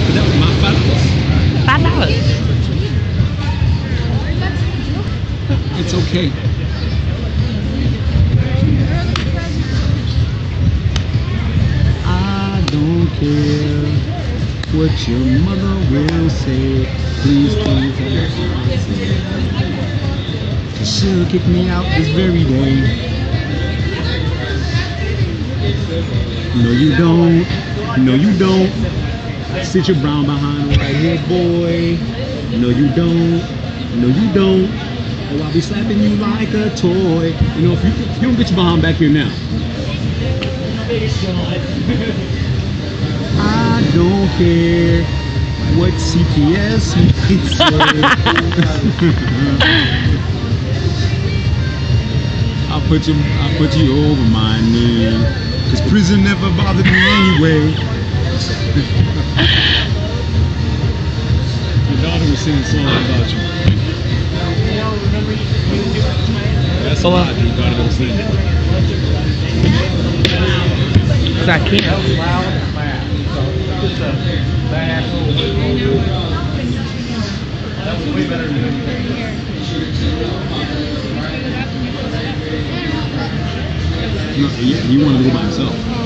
But that was my $5. $5. It's okay. I don't care what your mother will say. Please don't say. She'll kick me out this very day. No, you don't. No, you don't. Sit your brown behind right here, boy. No, you don't. No, you don't. Oh, I'll be slapping you like a toy. You know, if you don't get your behind back here now. I don't care what CPS might say. I'll put you over my knee. Cause prison never bothered me anyway. Your daughter was singing a song about you. That's a lot. Your daughter don't sing. Cause I can't. No, you want to go by himself.